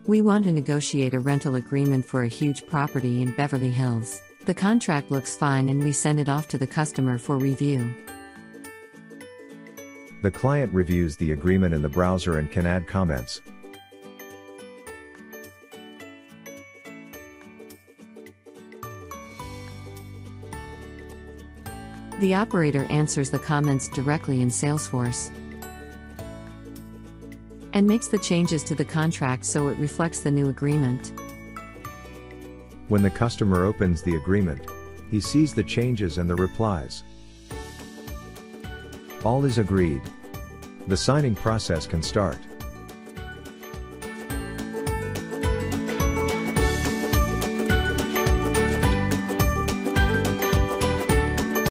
We want to negotiate a rental agreement for a huge property in Beverly Hills. The contract looks fine and we send it off to the customer for review. The client reviews the agreement in the browser and can add comments. The operator answers the comments directly in Salesforce and makes the changes to the contract so it reflects the new agreement. When the customer opens the agreement, he sees the changes and the replies. All is agreed. The signing process can start.